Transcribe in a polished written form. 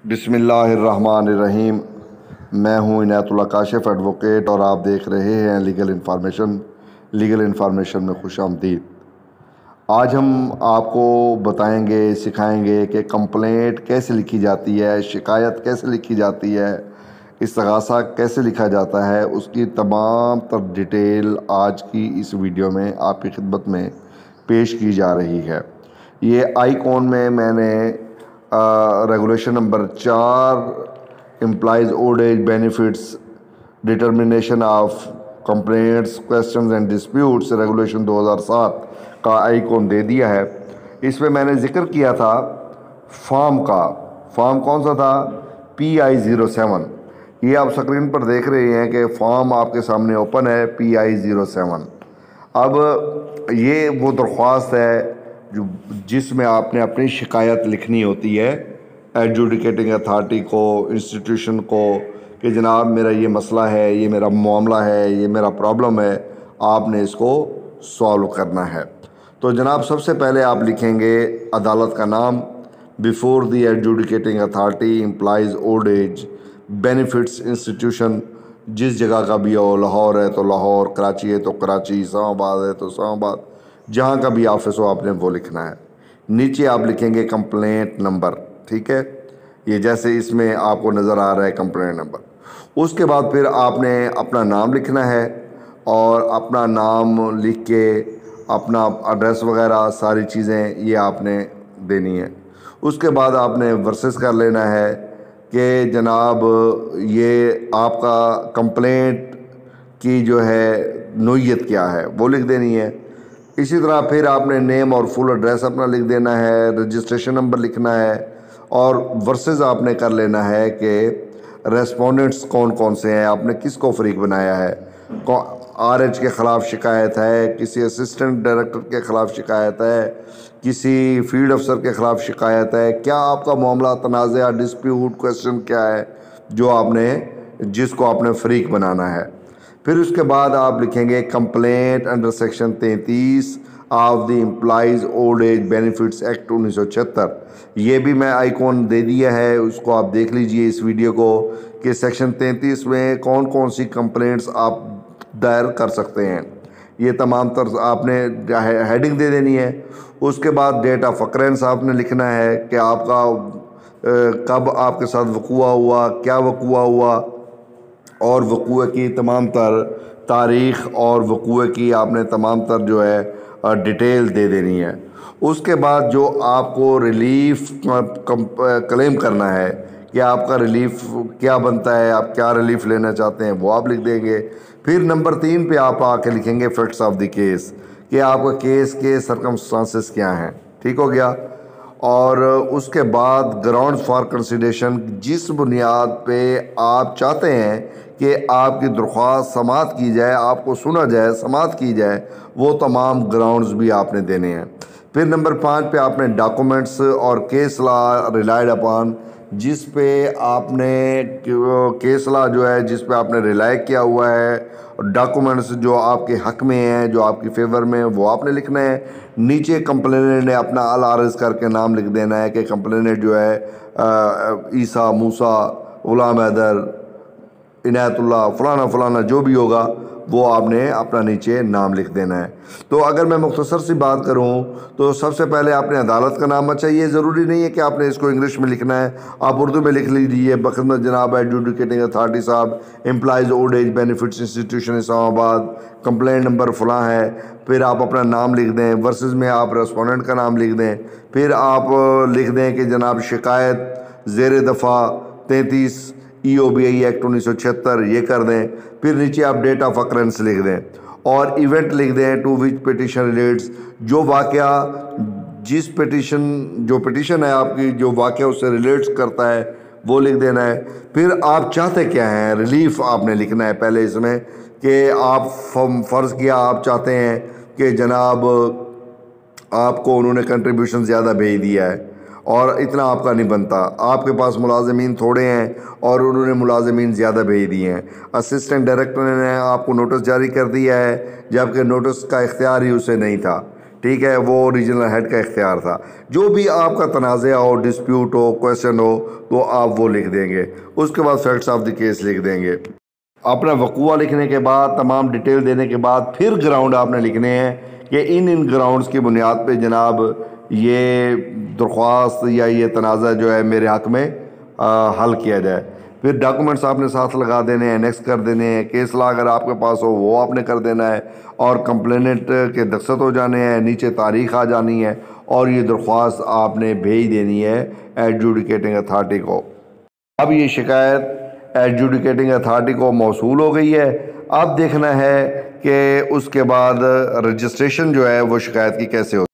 بسم اللہ الرحمن الرحیم۔ میں ہوں عنایت اللہ کاشف ایڈوکیٹ اور آپ دیکھ رہے ہیں لیگل انفارمیشن میں خوش آمدید۔ آج ہم آپ کو بتائیں گے، سکھائیں گے کہ کمپلینٹ کیسے لکھی جاتی ہے، شکایت کیسے لکھی جاتی ہے، استغاثہ کیسے لکھا جاتا ہے، اس کی تمام تر ڈیٹیل آج کی اس ویڈیو میں آپ کی خدمت میں پیش کی جا رہی ہے۔ یہ آئی کون میں نے regulation number 4 employees old age benefits determination of complaints questions and disputes regulation 2007 کا آئی کون دے دیا ہے۔ اس میں نے ذکر کیا تھا فارم کا۔ فارم کون سا تھا؟ PI-07۔ یہ آپ اسکرین پر دیکھ رہے ہیں کہ فارم آپ کے سامنے اوپن ہے، PI-07۔ اب یہ وہ درخواست ہے جس میں آپ نے اپنی شکایت لکھنی ہوتی ہے ایڈجوڈیکیٹنگ اتھارٹی کو، انسٹیٹیوشن کو، کہ جناب میرا یہ مسئلہ ہے، یہ میرا معاملہ ہے، یہ میرا پرابلم ہے، آپ نے اس کو سالو کرنا ہے۔ تو جناب سب سے پہلے آپ لکھیں گے عدالت کا نام، before the adjudicating authority employees old age benefits institution, جس جگہ کا بھی ہو، لاہور ہے تو لاہور، کراچی ہے تو کراچی، اسلام آباد ہے تو اسلام آباد، جہاں کا بھی آفس ہو آپ نے وہ لکھنا ہے۔ نیچے آپ لکھیں گے کمپلینٹ نمبر، ٹھیک ہے، یہ جیسے اس میں آپ کو نظر آ رہا ہے کمپلینٹ نمبر۔ اس کے بعد پھر آپ نے اپنا نام لکھنا ہے، اور اپنا نام لکھ کے اپنا ایڈریس وغیرہ ساری چیزیں یہ آپ نے دینی ہے۔ اس کے بعد آپ نے ورسز کر لینا ہے کہ جناب یہ آپ کا کمپلینٹ کی جو ہے نوعیت کیا ہے وہ لکھ دینی ہے۔ اسی طرح پھر آپ نے نیم اور فل ایڈریس اپنا لکھ دینا ہے، رجسٹریشن نمبر لکھنا ہے، اور ورسز آپ نے کر لینا ہے کہ ریسپونڈنٹس کون کون سے ہیں، آپ نے کس کو فریق بنایا ہے، RH کے خلاف شکایت ہے، کسی اسسٹنٹ ڈائریکٹر کے خلاف شکایت ہے، کسی فیلڈ افسر کے خلاف شکایت ہے، کیا آپ کا معاملہ تنازعہ ڈسپیوٹ کویسچن کیا ہے جو آپ نے جس کو آپ نے فریق بنانا ہے۔ پھر اس کے بعد آپ لکھیں گے complaint under section 33 of the employees old age benefits act 1976۔ یہ بھی میں آئیکن دے دیا ہے، اس کو آپ دیکھ لیجئے اس ویڈیو کو کہ سیکشن 33 میں کون کون سی کمپلینٹس آپ دائر کر سکتے ہیں۔ یہ تمام طرز آپ نے ہیڈنگ دے دینی ہے۔ اس کے بعد ڈیٹ آف اکرنس آپ نے لکھنا ہے کہ آپ کا کب آپ کے ساتھ وقوع ہوا، کیا وقوع ہوا، اور وقوع کی تمام تر تاریخ اور وقوع کی آپ نے تمام تر جو ہے ڈیٹیل دے دینی ہے۔ اس کے بعد جو آپ کو ریلیف کلیم کرنا ہے کہ آپ کا ریلیف کیا بنتا ہے، آپ کیا ریلیف لینا چاہتے ہیں وہ آپ لکھ دیں گے۔ پھر نمبر 3 پہ آپ آ کے لکھیں گے فیکٹس آف دی کیس، کہ آپ کا کیس کے سرکمسٹانسز کیا ہیں، ٹھیک ہو گیا۔ اور اس کے بعد گراؤنڈ فار کنسیڈریشن، جس بنیاد پہ آپ چاہتے ہیں کہ آپ کی درخواست سماعت کی جائے، آپ کو سنا جائے، سماعت کی جائے، وہ تمام گراؤنڈز بھی آپ نے دینے ہیں۔ پھر نمبر 5 پہ آپ نے ڈاکومنٹس اور کیس لا ریلائڈ اپان، جس پہ آپ نے کیس لا جو ہے جس پہ آپ نے ریلائی کیا ہوا ہے، ڈاکومنٹس جو آپ کے حق میں ہیں، جو آپ کی فیور میں، وہ آپ نے لکھنا ہے۔ نیچے کمپلینٹ نے اپنا العارض کر کے نام لکھ دینا ہے کہ کمپلینٹ جو ہے عیسیٰ، موسیٰ، غلام حیدر، عنایت اللہ، فلانا فلانا جو بھی ہوگا وہ آپ نے اپنا نیچے نام لکھ دینا ہے۔ تو اگر میں مختصر سی بات کروں تو سب سے پہلے آپ نے عدالت کا نام، اچھا یہ ضروری نہیں ہے کہ آپ نے اس کو انگلش میں لکھنا ہے، آپ اردو میں لکھ لیجیے، بخدمت جناب ایڈجوڈیکیٹنگ اتھارٹی صاحب employees old age benefits institution Islamabad, complaint number فلاں ہے، پھر آپ اپنا نام لکھ دیں، ورسز میں آپ ریسپونڈنٹ کا نام لکھ دیں، پھر آپ لکھ دیں کہ جناب شکایت زیر دفعہ 33 EOBI ایکٹ 1976 یہ کر دیں، پھر نیچے آپ ڈیٹ آف اکرنس لکھ دیں، اور ایونٹ لکھ دیں ٹو وچ پٹیشن ریلیٹس، جو واقعہ جس پٹیشن ہے آپ کی جو واقعہ اس سے ریلیٹس کرتا ہے وہ لکھ دینا ہے۔ پھر آپ چاہتے کیا ہیں، ریلیف آپ نے لکھنا ہے پہلے اس میں، کہ آپ فرض کیا آپ چاہتے ہیں کہ جناب آپ کو انہوں نے کنٹریبیوشن زیادہ بھیج دیا ہے اور اتنا آپ کا نہیں بنتا، آپ کے پاس ملازمین تھوڑے ہیں اور انہوں نے ملازمین زیادہ بھیج دیے ہیں، اسسٹنٹ ڈائریکٹر نے آپ کو نوٹس جاری کر دیا ہے جبکہ نوٹس کا اختیار ہی اسے نہیں تھا، ٹھیک ہے، وہ ریجنل ہیڈ کا اختیار تھا۔ جو بھی آپ کا تنازع ہو، ڈسپیوٹ ہو، کویشچن ہو، تو آپ وہ لکھ دیں گے۔ اس کے بعد فیکٹس آف دی کیس لکھ دیں گے۔ اپنا وقوع لکھنے کے بعد، تمام ڈیٹیل دینے کے بعد، پھر گراؤنڈ آپ نے لکھنے ہیں کہ ان گراؤنڈز کی بنیاد پہ جناب یہ درخواست یا یہ تنازع جو ہے میرے حق میں حل کیا جائے۔ پھر ڈاکومنٹس آپ نے ساتھ لگا دینے ہیں، انیکس کر دینے ہیں۔ کیس لا اگر آپ کے پاس ہو وہ آپ نے کر دینا ہے، اور کمپلیننٹ کے دستخط ہو جانے ہیں، نیچے تاریخ آ جانی ہے، اور یہ درخواست آپ نے بھیج دینی ہے ایڈجوڈیکیٹنگ اتھارٹی کو۔ اب یہ شکایت ایڈجوڈیکیٹنگ اتھارٹی کو موصول ہو گئی ہے۔ اب دیکھنا ہے کہ اس کے بعد رجسٹریشن جو ہے وہ شکایت کی کیسے ہوتی ہے۔